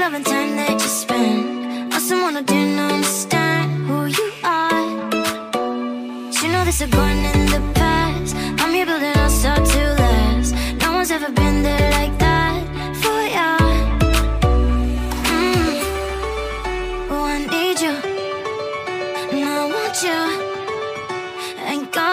love and time that you spend on someone who didn't understand who you are. You know this is going in the past. I'm here building on start to last. No one's ever been there like that for ya. Oh, I need you and I want you. Ain't got